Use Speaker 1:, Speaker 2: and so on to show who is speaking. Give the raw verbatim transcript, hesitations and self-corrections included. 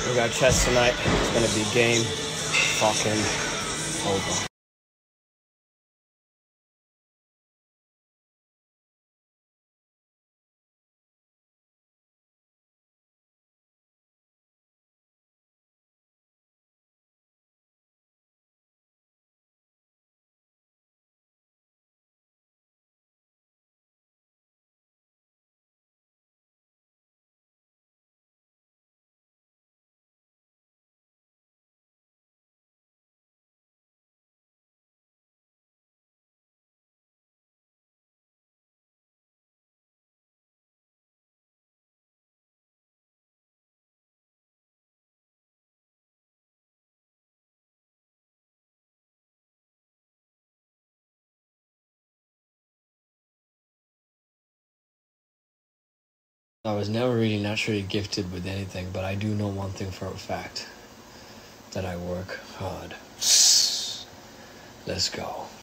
Speaker 1: We got chess tonight. It's gonna be game fucking over. I was never really naturally gifted with anything, but I do know one thing for a fact, that I work hard. Let's go.